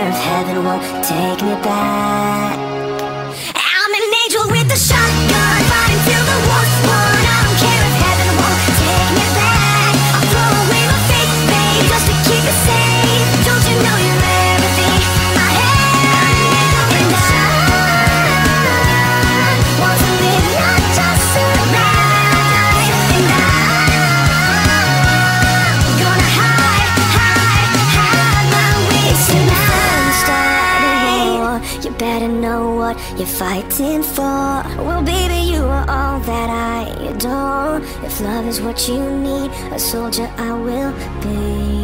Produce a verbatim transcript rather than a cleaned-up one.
care if heaven won't take me back. I'm an angel with a shotgun, fighting till the war's won. I don't care if heaven won't take me back. I'll throw away my faith, babe, just to keep it safe. Don't you know you're everything I have? And I want to live, not just survive. And I'm gonna hide, hide, hide my ways tonight. Start a war, you better know what you're fighting for. Well, baby, you are all that I adore. If love is what you need, a soldier I will be.